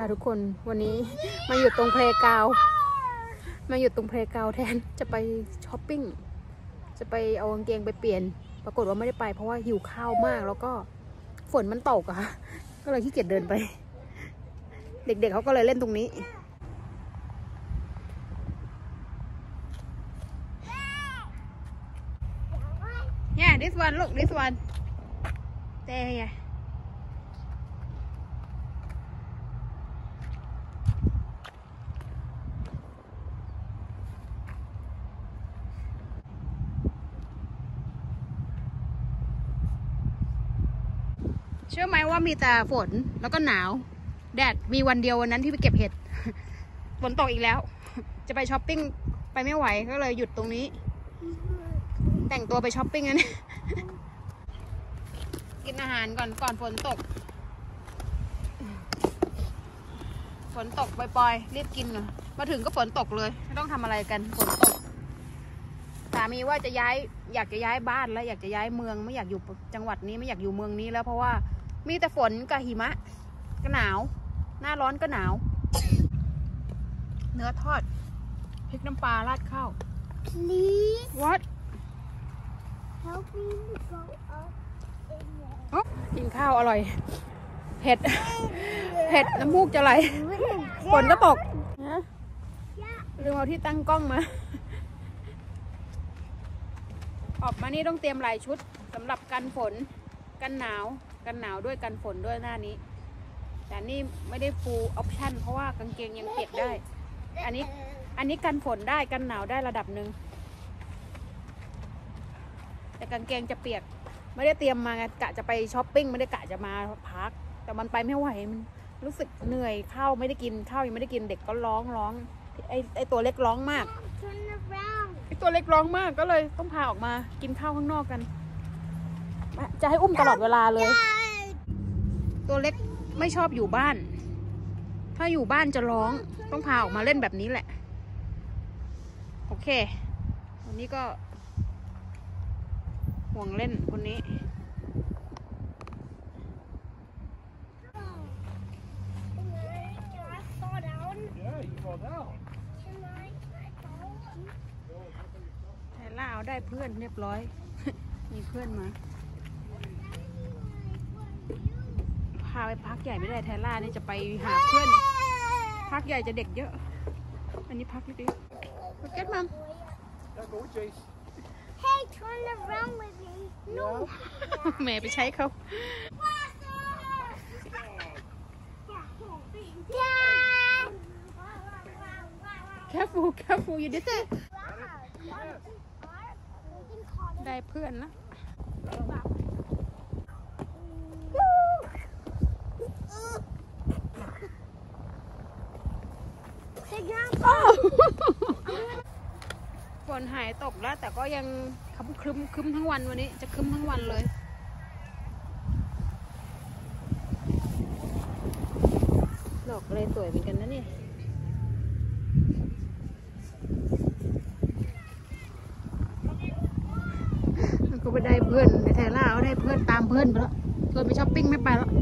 ทุกคนวันนี้มาอยู่ตรงเพลย์กราวด์แทนจะไปช้อปปิ้งจะไปเอากางเกงไปเปลี่ยนปรากฏว่าไม่ได้ไปเพราะว่าหิวข้าวมากแล้วก็ฝนมันตกอะก็เลยขี้เกียจเดินไปเด็กๆเขาก็เลยเล่นตรงนี้เนี่ย this one look this one thereเชื่อไหมว่ามีแต่ฝนแล้วก็หนาวแดดมีวันเดียววันนั้นที่ไปเก็บเห็ด ฝนตกอีกแล้วจะไปช้อปปิ้งไปไม่ไหวก็เลยหยุดตรงนี้แต่งตัวไปช้อปปิ้งนะเนี่ยกินอาหารก่อนฝนตกปล่อยๆรีบกินเหรอมาถึงก็ฝนตกเลยไม่ต้องทำอะไรกันฝนตกสามีว่าจะอยากจะย้ายบ้านแล้วอยากจะย้ายเมืองไม่อยากอยู่จังหวัดนี้ไม่อยากอยู่เมืองนี้แล้วเพราะว่ามีแต่ฝนกับหิมะก็หนาวหน้าร้อนก็หนาวเนื้อทอดพริกน้ำปลาราดข้าว Please What help me go up in there. กินข้าวอร่อยเผ็ดน้ำมูกจะไหลฝนก็ตกนะลืมเอาที่ตั้งกล้องมาออกมานี่ต้องเตรียมหลายชุดสำหรับกันฝนกันหนาวด้วยกันฝนด้วยหน้านี้แต่นี่ไม่ได้ full option เพราะว่ากางเกงยังเปียกได้อันนี้กันฝนได้กันหนาวได้ระดับหนึ่งแต่กางเกงจะเปียกไม่ได้เตรียมมากะจะไปช้อปปิ้งไม่ได้กะจะมาพักแต่มันไปไม่ไหวมันรู้สึกเหนื่อยข้าวไม่ได้กินข้าวยังไม่ได้กินเด็กก็ร้องไอตัวเล็กร้องมากไอตัวเล็กร้องมากก็เลยต้องพาออกมากินข้าวข้างนอกกันจะให้อุ้มตลอดเวลาเลยตัวเล็กไม่ชอบอยู่บ้านถ้าอยู่บ้านจะร้องต้องพาออกมาเล่นแบบนี้แหละโอเควันนี้ก็ห่วงเล่นคนนี้ไทล่าเอาได้เพื่อนเรียบร้อย มีเพื่อนมาพาไปพักใหญ่ไม่ได้ไทล่านี่จะไปหาเพื่อนพักใหญ่จะเด็กเยอะอันนี้พักเล็กๆเก็ตมัม Hey, turn around with me. No. แม่ไปใช้เขา Dad. careful you did it ได้เพื่อนนะฝนหายตกแล้วแต่ก็ยังครึ้มทั้งวันวันนี้จะครึ้มทั้งวันเลยดอกเลยสวยเหมือนกันนะเนี่ยมันก็ไปได้เพื่อนในไทล่าเขาได้เพื่อนตามเพื่อนไปแล้วชวนไปช้อปปิ้งไม่ไปแล้ว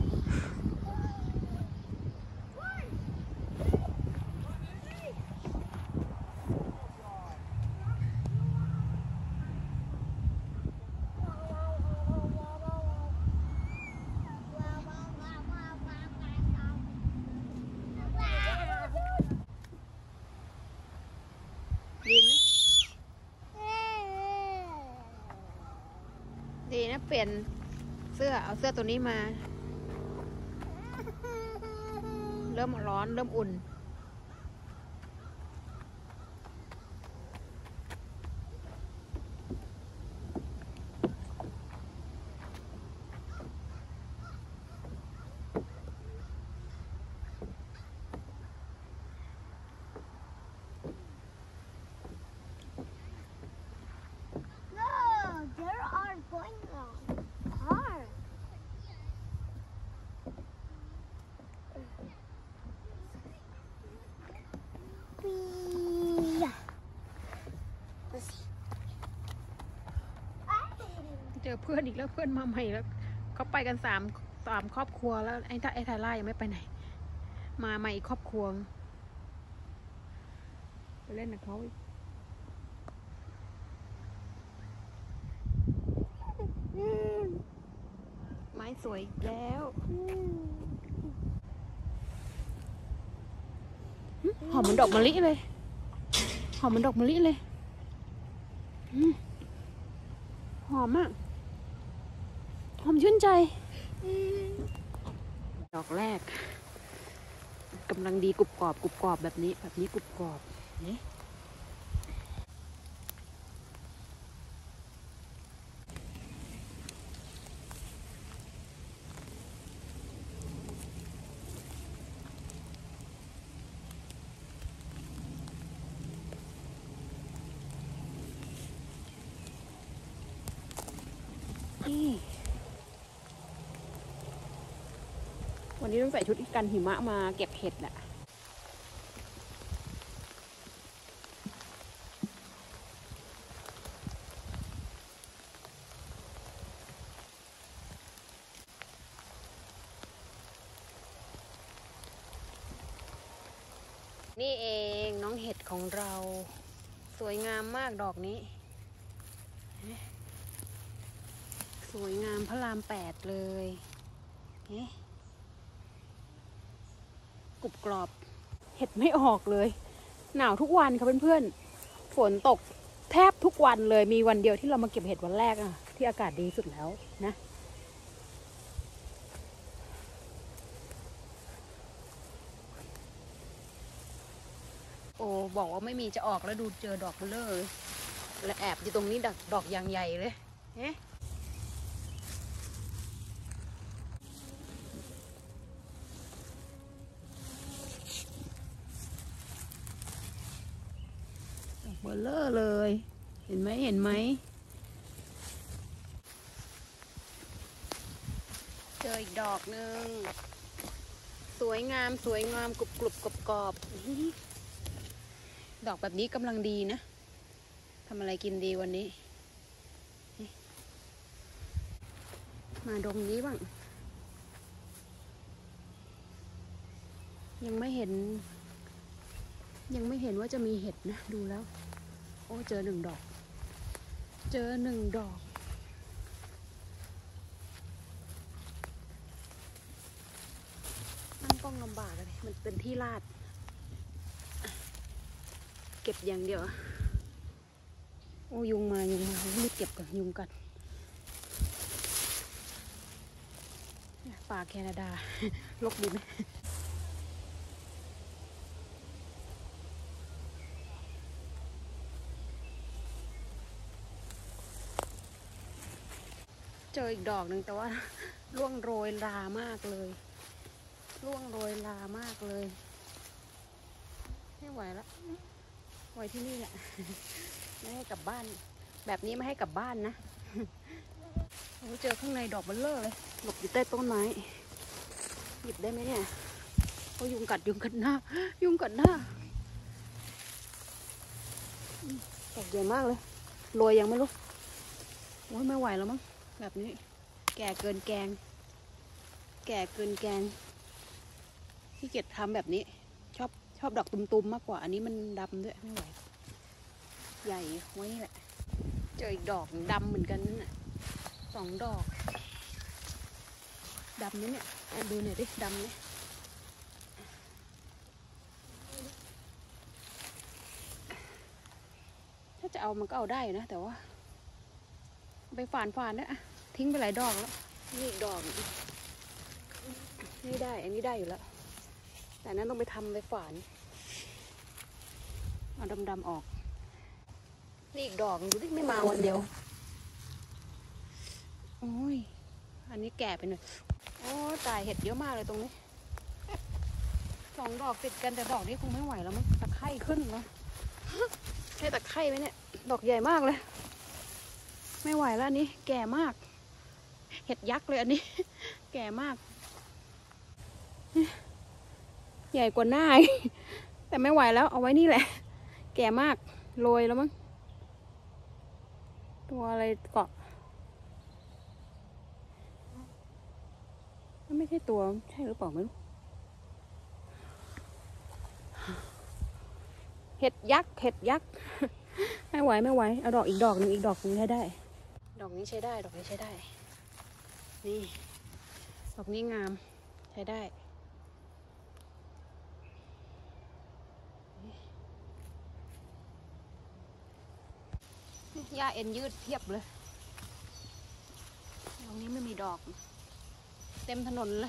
ดีนะเปลี่ยนเสื้อเอาเสื้อตัวนี้มาเริ่มร้อนเริ่มอุ่นเจอเพื่อนอีกแล้วเพื่อนมาใหม่แล้วเขาไปกันสามครอบครัวแล้วไอ้ไทล่ายังไม่ไปไหนมาใหม่ครอบครัวไปเล่นกับเขาอีกไม้สวยอีกแล้วหอมเหมือนดอกมะลิเลยหอมเหมือนดอกมะลิเลยหอมอ่ะหอมชื่นใจดอกแรกกำลังดีกรุบกรอบกรุบกรอบแบบนี้กรุบกรอบนี่วันนี้ต้องใส่ชุดกันหิมะมาเก็บเห็ดแหละนี่เองน้องเห็ดของเราสวยงามมากดอกนี้สวยงามพระราม8เลยกรุบกรอบเห็ดไม่ออกเลยหนาวทุกวันค่ะเพื่อนๆฝนตกแทบทุกวันเลยมีวันเดียวที่เรามาเก็บเห็ดวันแรกอะที่อากาศดีสุดแล้วนะโอ้บอกว่าไม่มีจะออกแล้วดูเจอดอกเบลเลอร์และแอบอยู่ตรงนี้ดอกยางใหญ่เลยเบลเลอร์เลยเห็นไหมเจออีกดอกหนึ่งสวยงามกรุบกรอบดอกแบบนี้กำลังดีนะทำอะไรกินดีวันนี้มาดงนี้บ้างยังไม่เห็นว่าจะมีเห็ดนะดูแล้วโอ้เจอ1 ดอกตั้งกล้องลำบากเลยมันเป็นที่ลาดเก็บอย่างเดียวโอ้ยุงมารีบเก็บก่อนยุงกัดป่าแคนาดาลกดินเจออีกดอกหนึ่งแต่ว่าร่วงโรยรามากเลยไม่ไหวแล้วไว้ที่นี่แหละไม่ให้กลับบ้านแบบนี้ไม่ให้กลับบ้านนะเจอข้างในดอกเบลเลอร์เลยหลบอยู่ใต้ต้นไม้หยิบได้ไหมเนี่ยโอ้ยุงกัดหน้าดอกใหญ่มากเลยโรยยังไม่รู้โอ้ยไม่ไหวแล้วมั้งแบบนี้แก่เกินแกงขี้เกียจทำแบบนี้ชอบดอกตุ่มๆมากกว่าอันนี้มันดำด้วยไม่ไหวใหญ่ไว้นี่แหละเจออีกดอกดำเหมือนกันนั่นน่ะ2 ดอกดำนี่เนี่ยดูหน่อยดิดำเนี่ยถ้าจะเอามันก็เอาได้นะแต่ว่าไปฝานนะทิ้งไปหลายดอกแล้วนี่อีกดอกนี่ได้อันนี้ได้อยู่แล้วแต่นั้นต้องไปทำไปฝานเอาดำออกนี่อีกดอกดูดิไม่มาวันเดียวโอ้ยอันนี้แก่ไปหน่อยโอ้ตายเห็ดเยอะมากเลยตรงนี้2 ดอกติดกันแต่ดอกนี้คงไม่ไหวแล้วมั้งตะไคร่ขึ้นแล้วใช่ตะไคร่ไหมเนี่ยดอกใหญ่มากเลยไม่ไหวแล้วอันนี้แก่มากเห็ดยักษ์เลยอันนี้แก่มากใหญ่กว่าหน้าแต่ไม่ไหวแล้วเอาไว้นี่แหละแก่มากโรยแล้วมั้งตัวอะไรเกาะไม่ใช่ตัวใช่หรือเปล่าไม่รู้เห็ดยักษ์ไม่ไหวเอาดอกอีกดอกหนึ่งใช้ได้ดอกนี้ใช้ได้นี่ดอกนี้งามใช้ได้หญ้าเอ็นยืดเพียบเลยตรงนี้ไม่มีดอกเต็มถนนเลย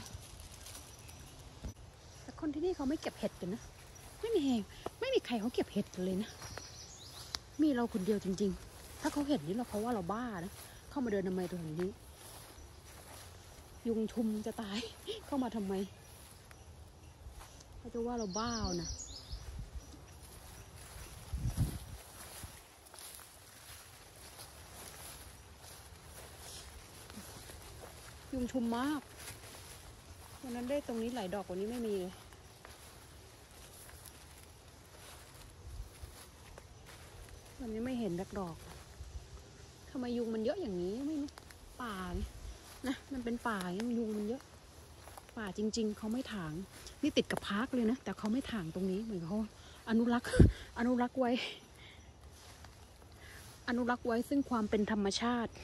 แต่คนที่นี่เขาไม่เก็บเห็ดกันนะไม่มีใครเขาเก็บเห็ดเลยนะมีเราคนเดียวจริงๆถ้าเขาเห็นนี่เราเพราะว่าเราบ้านะเข้ามาเดินทำไมตรงนี้ยุงชุมจะตายเข้ามาทำไมเขาจะว่าเราบ้านะยุงชุมมากวันนั้นได้ตรงนี้หลายดอกกว่านี้ไม่มีเลยวันนี้ไม่เห็นดอกทำไมยุงมันเยอะอย่างนี้ไม่รู้ป่านะมันเป็นป่ายุงมันเยอะป่าจริงๆเขาไม่ถางนี่ติดกับพาร์คเลยนะแต่เขาไม่ถางตรงนี้เหมือนเขาอนุรักษ์ไว้ซึ่งความเป็นธรรมชาติ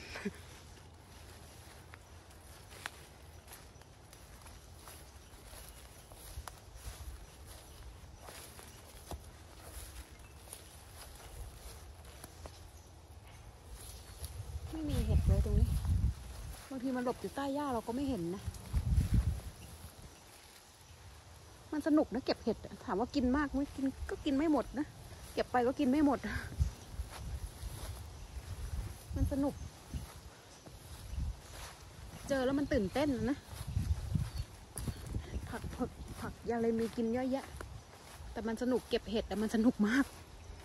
ไม่มีเห็ดเลยตรงนี้บางทีมันหลบอยู่ใต้หญ้าเราก็ไม่เห็นนะมันสนุกนะเก็บเห็ดถามว่ากินมากไหมกินก็กินไม่หมดนะเก็บไปก็กินไม่หมดมันสนุกเจอแล้วมันตื่นเต้นนะผักยังเลยมีกินเยอะแยะแต่มันสนุกเก็บเห็ดแต่มันสนุกมาก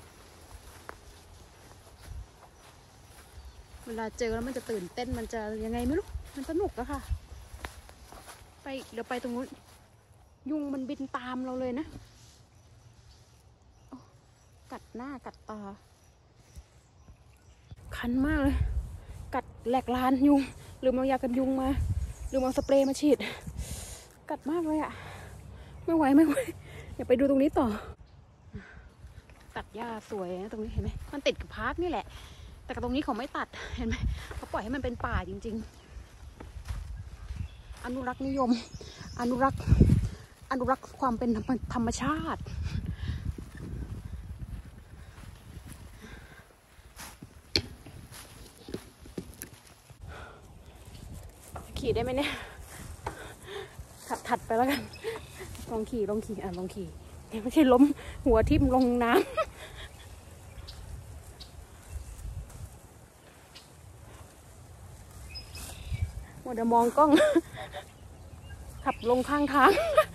เวลาเจอแล้วมันจะตื่นเต้นมันจะยังไงไม่รู้มันสนุกอะค่ะเดี๋ยวไปตรงนู้นยุงมันบินตามเราเลยนะกัดหน้ากัดตาคันมากเลยกัดแหลกลานยุงหรือเอายากันยุงมาหรือเอาสเปรย์มาฉีดกัดมากเลยอะไม่ไหวอย่าไปดูตรงนี้ต่อตัดหญ้าสวยนะตรงนี้เห็นไหมมันติดกับพาร์คนี่แหละแต่ตรงนี้เขาไม่ตัดเห็นไหมเขาปล่อยให้มันเป็นป่าจริงๆอนุรักษ์นิยมอนุรักษ์ความเป็นธรรมชาติขี่ได้ไหมเนี่ยถัดไปแล้วกันลองขี่ไม่ใช่ล้มหัวทิ่มลงน้ำมัวแต่มองกล้องขับลงข้างทาง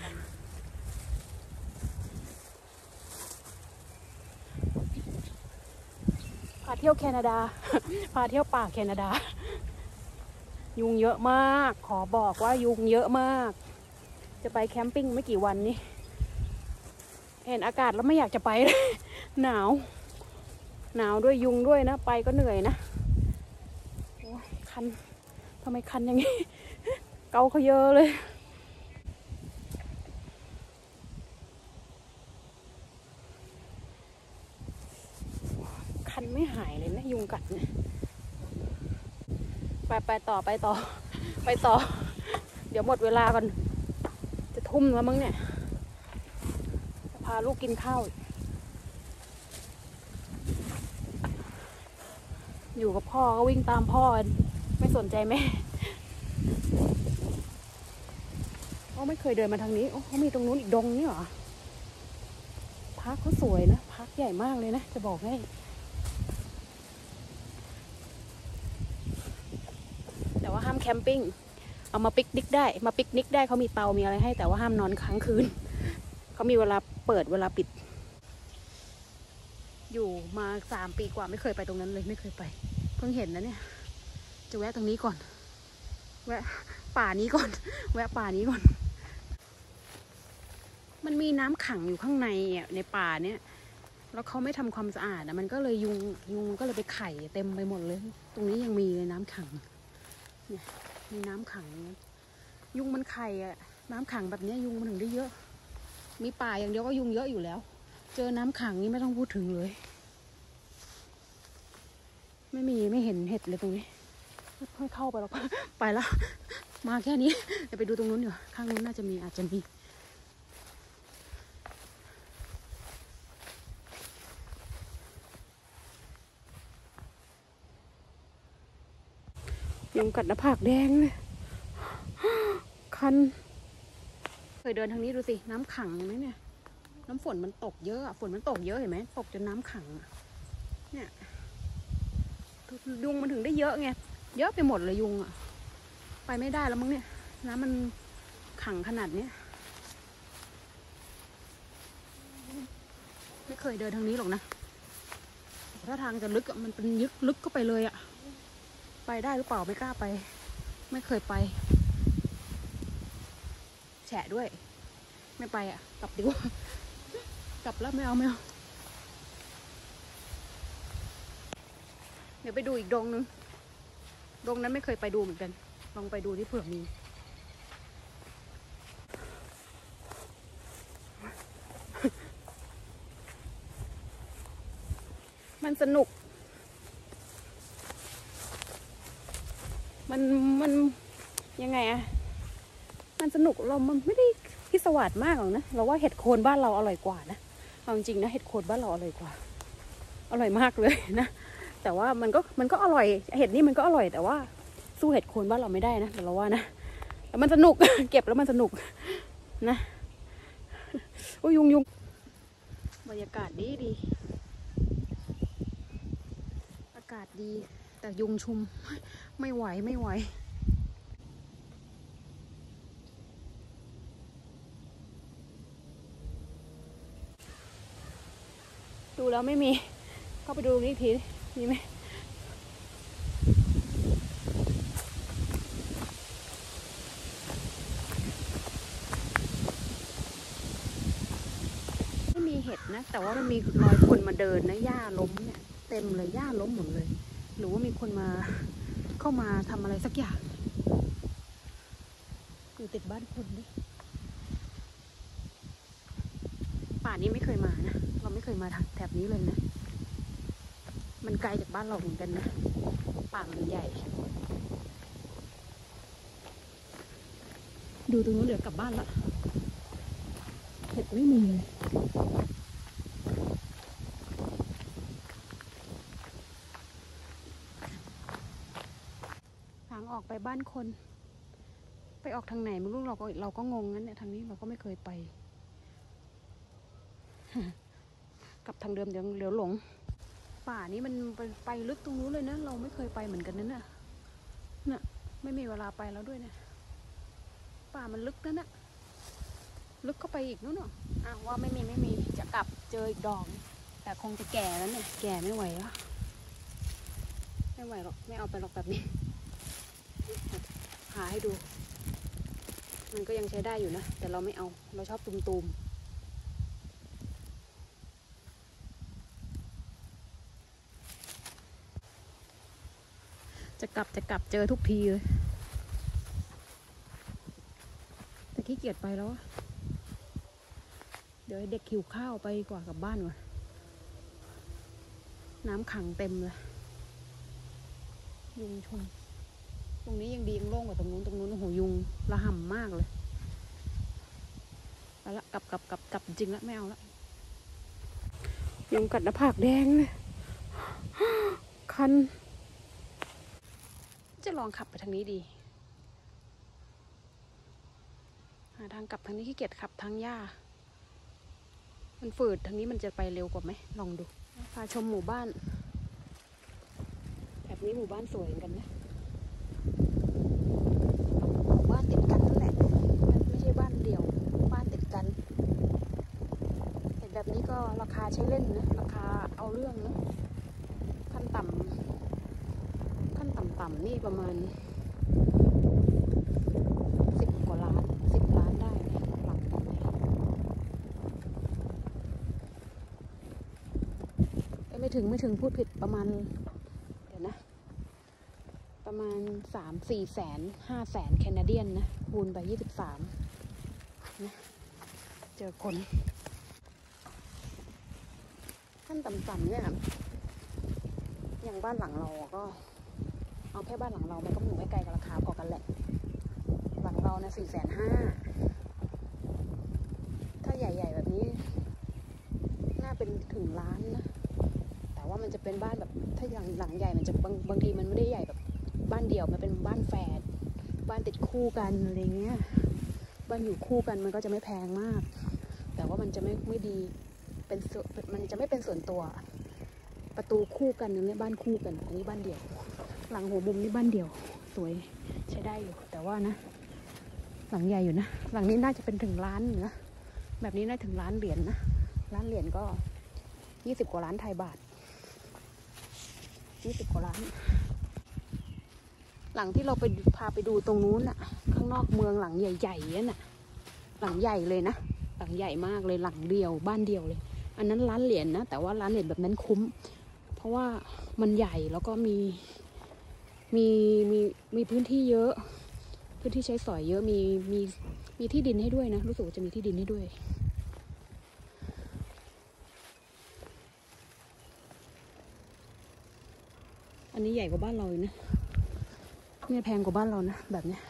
พาเที่ยวแคนาดาพาเที่ยวป่าแคนาดายุงเยอะมากขอบอกว่ายุงเยอะมากจะไปแคมปิ้งไม่กี่วันนี้เห็นอากาศแล้วไม่อยากจะไปเลยหนาวด้วยยุงด้วยนะไปก็เหนื่อยนะโอ้ยคันทำไมคันอย่างนี้เกาเขาเยอะเลยคันไม่หายเลยนะยุงกัดเนี่ยไปต่อเดี๋ยวหมดเวลาก่อนจะทุ่มแล้วมั้งเนี่ยพาลูกกินข้าวอยู่กับพ่อก็วิ่งตามพ่อไม่สนใจแม่ไม่เคยเดินมาทางนี้เขามีตรงนู้นอีกดงนี่หรอพักเขาสวยนะพักใหญ่มากเลยนะจะบอกให้แต่ว่าห้ามแคมปิ้งเอามาปิกนิกได้เขามีเตามีอะไรให้แต่ว่าห้ามนอนค้างคืนเขามีเวลาเปิดเวลาปิดอยู่มา3 ปีกว่าไม่เคยไปตรงนั้นเลยไม่เคยไปเพิ่งเห็นนะเนี่ยจะแวะตรงนี้ก่อนแวะป่านี้ก่อนมันมีน้ำขังอยู่ข้างในในป่าเนี่ยแล้วเขาไม่ทำความสะอาดมันก็เลยยุงก็เลยไปไข่เต็มไปหมดเลยตรงนี้ยังมีเลยน้ำขังเนี่ยมีน้ำขังยุงมันไข่น้ำขังแบบนี้ยุงมันถึงได้เยอะมีป่าอย่างเดียวก็ยุงเยอะอยู่แล้วเจอน้ำขังนี่ไม่ต้องพูดถึงเลย ไม่เห็นเห็ดเลยตรงนี้ค่อยเข้าไปหรอก ไปแล้วมาแค่นี้เดี๋ยวไปดูตรงนู้นอยู่ข้างนู้นน่าจะมีอาจจะมียุงกัดหน้าผากแดงเลยคันเคยเดินทางนี้ดูสิน้ำขังเห็นไหมเนี่ยน้ำฝนมันตกเยอะฝนมันตกเยอะเห็นไหมตกจนน้ำขังเนี่ยยุงมันถึงได้เยอะไงเยอะไปหมดเลยยุงอ่ะไปไม่ได้แล้วมั้งเนี่ยน้ำมันขังขนาดเนี้ยไม่เคยเดินทางนี้หรอกนะถ้าทางจะลึกมันเป็นลึกเข้าไปเลยอ่ะไปได้หรือเปล่าไม่กล้าไปไม่เคยไปแฉะด้วยไม่ไปอ่ะกลับดีกว่ากลับแล้วไม่เอาเดี๋ยวไปดูอีกดงนึงดงนั้นไม่เคยไปดูเหมือนกันลองไปดูที่เผื่อมีมันสนุกมันยังไงอะมันสนุกมันไม่ได้พิศวาสมากหรอกนะเราว่าเห็ดโคนบ้านเราอร่อยกว่านะเอาจริงนะเห็ดโคนบ้านเราอร่อยกว่าอร่อยมากเลยนะแต่ว่ามันก็อร่อยเห็ดนี่มันก็อร่อยแต่ว่าสู้เห็ดโคนบ้านเราไม่ได้นะแต่เราว่านะแต่มันสนุก เก็บแล้วมันสนุกนะโอ้ยยุงบรรยากาศดีอากาศดีแต่ยุงชุมไม่ไหวดูแล้วไม่มีเข้าไปดูนี่อีกทีมีไหมไม่มีเห็ดนะแต่ว่ามันมีรอยคนมาเดินนะหญ้าล้มเนี่ยเต็มเลยหญ้าล้มหมดเลยหรือว่ามีคนเข้ามาทำอะไรสักอย่างอยู่ติดบ้านคนดิป่านี้ไม่เคยมานะเราไม่เคยมาแถบนี้เลยนะมันไกลจากบ้านเราเหมือนกันนะป่ามันใหญ่ดูตรงนู้นเดี๋ยวกลับบ้านละเห็ดไม่มีเลยทางออกไปบ้านคนไปออกทางไหนไม่รู้เราก็งงงั้นเนี่ยทางนี้เราก็ไม่เคยไปกลับทางเดิมเดี๋ยวหลงป่านี้มันไปลึกตรงนู้นเลยนะเราไม่เคยไปเหมือนกันนั่นน่ะไม่มีเวลาไปแล้วด้วยเนี่ยป่ามันลึกนั่นน่ะลึกเข้าไปอีกนู้นเนาะว่าไม่มีจะกลับเจออีกดอกแต่คงจะแก่แล้วเนี่ยแก่ไม่ไหวแล้วไม่ไหวหรอกไม่เอาไปหรอกแบบนี้หาให้ดูมันก็ยังใช้ได้อยู่นะแต่เราไม่เอาเราชอบตุ่มจะกลับเจอทุกทีเลยแต่ขี้เกียจไปแล้วเดี๋ยวเด็กหิวข้าวไปกว่ากลับบ้านก่อนน้ำขังเต็มเลยยุงชนตรงนี้ยังดียังโล่งกว่าตรงนู้นโอ้โหยุงระห่ำมากเลยไปละกลับจริงแล้วไม่เอาละยุงกัดหน้าผากแดงเลยคันจะลองขับไปทางนี้ดีหาทางกลับทางนี้ขี้เกียจขับทางหญ้ามันฝืดทางนี้มันจะไปเร็วกว่าไหมลองดูพาชมหมู่บ้านแบบนี้หมู่บ้านสวยเหมือนกันนะหมู่บ้านติดกันนั่นแหละไม่ใช่บ้านเดี่ยวบ้านติดกันเห็นแบบนี้ก็ราคาใช้เล่นนะราคาเอาเรื่องนะขั้นต่ำนี่ประมาณ10 กว่าล้าน10 ล้านได้หลังไม่ถึงพูดผิดประมาณเดี๋ยวนะประมาณ3-4 แสน5 แสนแคนาเดียนนะคูณไป23นะเจอคนขั้นต่ำๆเนี่ยอย่างบ้านหลังเราก็เอาแค่บ้านหลังเรามันก็อยู่ไม่ไกลกับราคาพอกันแหละหลังเรานะ450,000ถ้าใหญ่ๆแบบนี้น่าเป็นถึงล้านนะแต่ว่ามันจะเป็นบ้านแบบถ้าอย่างหลังใหญ่มันจะบางทีมันไม่ได้ใหญ่แบบบ้านเดี่ยวมันเป็นบ้านแฝดบ้านติดคู่กันอะไรเงี้ยบ้านอยู่คู่กันมันก็จะไม่แพงมากแต่ว่ามันจะไม่ดีมันจะไม่เป็นส่วนตัวประตูคู่กันเนี่ยบ้านคู่กันอันนี้บ้านเดี่ยวหลังหัวมุมนี่บ้านเดี่ยวสวยใช้ได้อยู่แต่ว่านะหลังใหญ่อยู่นะหลังนี้น่าจะเป็นถึงล้านนะแบบนี้น่าถึงล้านเหรียญนะล้านเหรียญก็20 กว่าล้านไทยบาท20 กว่าล้านหลังที่เราไปพาไปดูตรงนู้นน่ะข้างนอกเมืองหลังใหญ่ๆนั่นน่ะหลังใหญ่เลยนะหลังใหญ่มากเลยหลังเดียวบ้านเดียวเลยอันนั้นล้านเหรียญนะแต่ว่าล้านเหรียญแบบนั้นคุ้มเพราะว่ามันใหญ่แล้วก็มีพื้นที่เยอะพื้นที่ใช้สอยเยอะมีที่ดินให้ด้วยนะรู้สึกว่าจะมีที่ดินให้ด้วยอันนี้ใหญ่กว่าบ้านเราเลยนะเนี่ยแพงกว่าบ้านเรานะแบบเนี้ย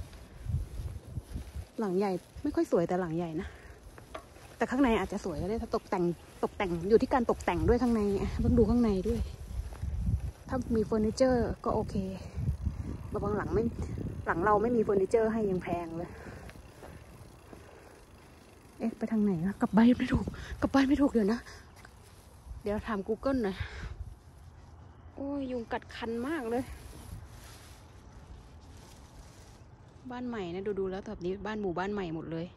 หลังใหญ่ไม่ค่อยสวยแต่หลังใหญ่นะแต่ข้างในอาจจะสวยก็ได้ถ้าตกแต่งอยู่ที่การตกแต่งด้วยข้างในต้องดูข้างในด้วยถ้ามีเฟอร์นิเจอร์ก็โอเคบางหลังเราไม่มีเฟอร์นิเจอร์ให้ยังแพงเลยไปทางไหนนะกลับบ้านไม่ถูกเดี๋ยวนะเดี๋ยวถาม Google หน่อยโอ้ยยุงกัดคันมากเลยบ้านใหม่นะดูแล้วแบบนี้บ้านหมู่บ้านใหม่หมดเลย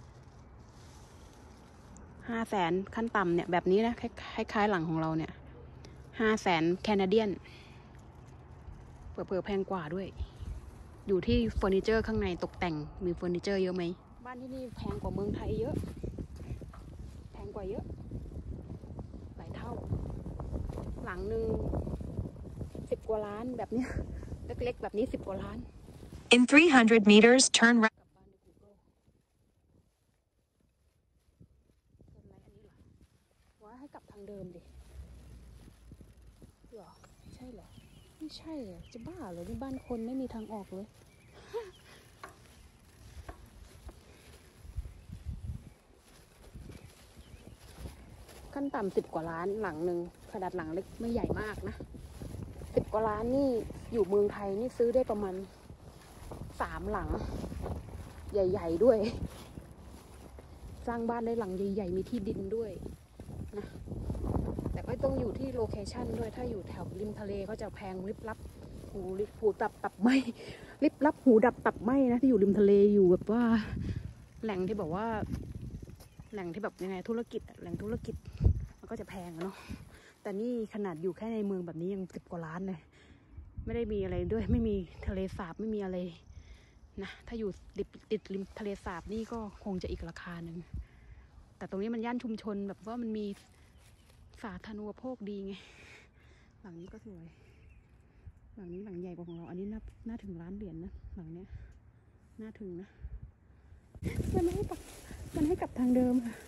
500,000ขั้นต่ำเนี่ยแบบนี้นะคล้ายๆหลังของเราเนี่ย500,000แคนาเดียนเปิดแพงกว่าด้วยอยู่ที่เฟอร์นิเจอร์ข้างในตกแต่งมีเฟอร์นิเจอร์เยอะไหมบ้านที่นี่แพงกว่าเมืองไทยเยอะแพงกว่าเยอะหลายเท่าหลังหนึ่ง10 กว่าล้านแบบนี้เล็กๆแบบนี้10 กว่าล้าน In 300 meters, turn right. ว่าให้กลับทางเดิมดิหรอใช่เหรอไม่ใช่อ่ะจะบ้าเหรอนี่บ้านคนไม่มีทางออกเลยขั้นต่ำ10 กว่าล้านหลังหนึ่งขนาดหลังเล็กไม่ใหญ่มากนะ10 กว่าล้านนี่อยู่เมืองไทยนี่ซื้อได้ประมาณ3 หลังใหญ่ๆด้วยสร้างบ้านได้หลังใหญ่ๆมีที่ดินด้วยนะแต่ก็ต้องอยู่ที่โลเคชั่นด้วยถ้าอยู่แถวริมทะเลก็จะแพงลิบลับหูดับตับไหมลิบลับหูดับตับไหมนะที่อยู่ริมทะเลอยู่แบบว่าแหล่งที่แบบว่าแหล่งที่แบบยังไงธุรกิจแหล่งธุรกิจมันก็จะแพงเนาะแต่นี่ขนาดอยู่แค่ในเมืองแบบนี้ยัง10 กว่าล้านเลยไม่ได้มีอะไรด้วยไม่มีทะเลสาบไม่มีอะไรนะถ้าอยู่ติดริมทะเลสาบนี่ก็คงจะอีกราคาหนึ่งแต่ตรงนี้มันย่านชุมชนแบบว่ามันมีสาธารณูปโภคดีไงหลังนี้ก็สวยหลังนี้หลังใหญ่กว่าของเราอันนี้น่าถึงล้านเหรียญนะหลังเนี้ยน่าถึงนะมันให้กลับทางเดิมค่ะ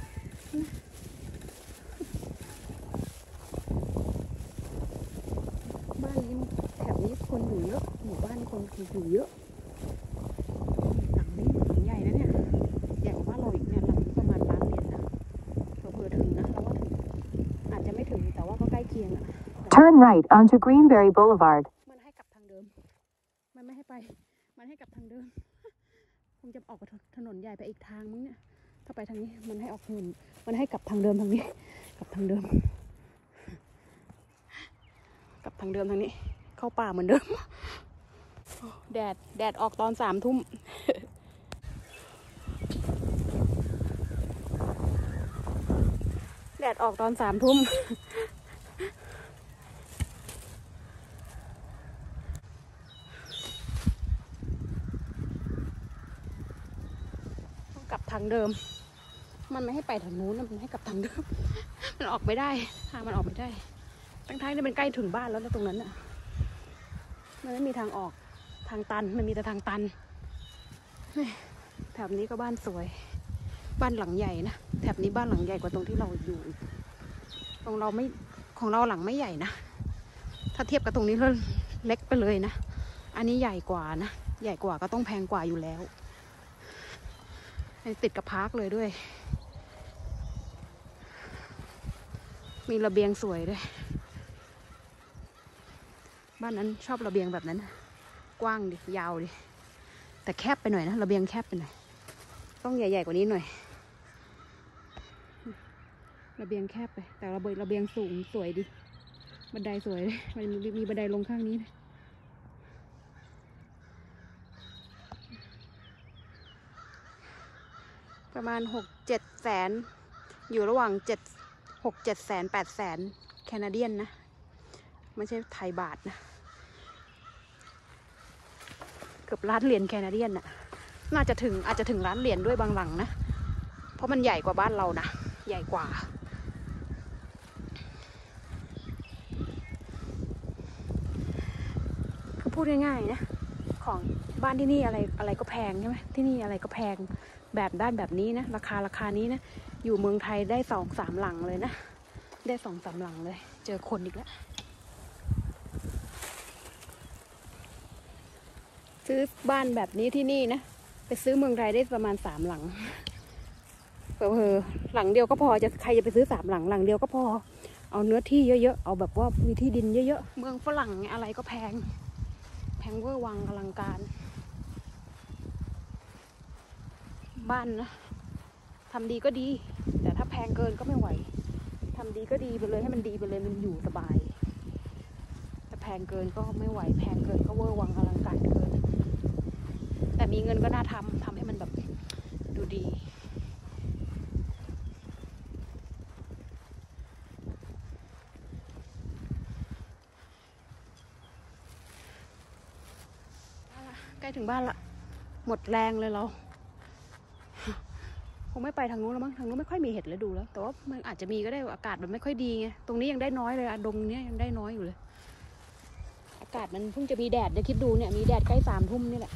บ้านนี้แถบนี้คนอยู่เยอะหมู่บ้านคนอยู่เยอะหลังนี้หลังใหญ่นะเนี่ยใหญ่กว่าบ้านเราอีกเนี่ยหลังนี้ประมาณล้านเหรียญนะเผื่อถึงนะเราว่าถึงอาจจะไม่ถึงแต่ว่าก็ใกล้เคียงอ่ะ Turn right onto Greenberry Boulevard. มันให้กลับทางเดิมมันไม่ให้ไปมันให้กลับทางเดิมคงจะออกไปถนนใหญ่ไปอีกทางมั้งเนี่ยถ้าไปทางนี้มันให้ออกถนนมันให้กลับทางเดิมทางนี้กลับทางเดิมกลับทางเดิมทางนี้เข้าป่าเหมือนเดิมแดดออกตอน3 ทุ่มแดดออกตอน3 ทุ่มกลับทางเดิมมันไม่ให้ไปทางนู้นมันให้กลับทางเดิมมันออกไม่ได้ทางมันออกไม่ได้ทั้งที่มันใกล้ถึงบ้านแล้วตรงนั้นอ่ะมันไม่มีทางออกทางตันมันมีแต่ทางตันแถบนี้ก็บ้านสวยบ้านหลังใหญ่นะแถบนี้บ้านหลังใหญ่กว่าตรงที่เราอยู่ของเราไม่ของเราหลังไม่ใหญ่นะถ้าเทียบกับตรงนี้ก็เล็กไปเลยนะอันนี้ใหญ่กว่านะใหญ่กว่าก็ต้องแพงกว่าอยู่แล้วติดกับพาร์คเลยด้วยมีระเบียงสวยด้วยบ้านนั้นชอบระเบียงแบบนั้นกว้างดิยาวดิแต่แคบไปหน่อยนะระเบียงแคบไปหน่อยต้องใหญ่ๆกว่านี้หน่อยระเบียงแคบไปแต่ระเบียงสูงสวยดิบันไดสวยเลยมันมีบันไดลงข้างนี้นะประมาณ6-7 แสนอยู่ระหว่าง6-7 แสน8 แสนแคนาเดียนนะไม่ใช่ไทยบาทนะเกือบล้านเหรียญแคนาเดียนน่ะน่าจะถึงอาจจะถึงล้านเหรียญด้วยบางหลังนะเพราะมันใหญ่กว่าบ้านเรานะใหญ่กว่าคือพูดง่ายๆนะของบ้านที่นี่อะไรก็แพงใช่ไหมที่นี่อะไรก็แพงแบบด้านแบบนี้นะราคานี้นะอยู่เมืองไทยได้2-3 หลังเลยนะได้2-3 หลังเลยเจอคนอีกแล้วซื้อบ้านแบบนี้ที่นี่นะไปซื้อเมืองไทยได้ประมาณ3 หลังหลังเดียวก็พอใครจะไปซื้อ3 หลังหลังเดียวก็พอเอาเนื้อที่เยอะๆเอาแบบว่ามีที่ดินเยอะๆเมืองฝรั่งอะไรก็แพงเวอร์วังอลังการบ้านนะทำดีก็ดีแต่ถ้าแพงเกินก็ไม่ไหวทำดีก็ดีไปเลยให้มันดีไปเลยมันอยู่สบายแต่แพงเกินก็ไม่ไหวแพงเกินก็เวอร์วังอลังการเกินแต่มีเงินก็น่าทำให้มันแบบดูดีใกล้ถึงบ้านละหมดแรงเลยเราคงไม่ไปทางนู้นแล้วมั้งทางนู้นไม่ค่อยมีเห็ดแล้วดูแล้วแต่ว่ามันอาจจะมีก็ได้อากาศมันไม่ค่อยดีไงตรงนี้ยังได้น้อยเลยดงเนี้ยยังได้น้อยอยู่เลยอากาศมันเพิ่งจะมีแดดเดี๋ยวคิดดูเนี่ยมีแดดใกล้3 ทุ่มนี่แหละ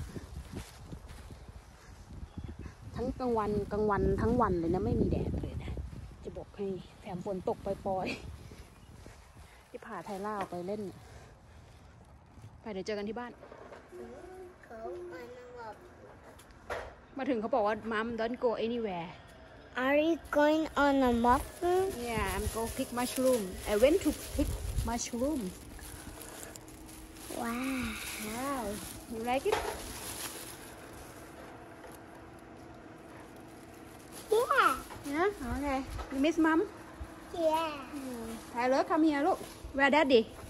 ทั้งกลางวันทั้งวันเลยนะไม่มีแดดเลยนะจะบอกให้แถมฝนตกปล่อยๆที่ผ่าไทยล่าไปเล่นไปเดี๋ยวเจอกันที่บ้านมาถึงเขาบอกว่า Mom don't go anywhere Are you going on a muffin? Yeah I'm go pick mushroom I went to pick mushroom Wow. You like it Yeah. Yeah okay you miss Mom Yeah. Tyler come here look where daddy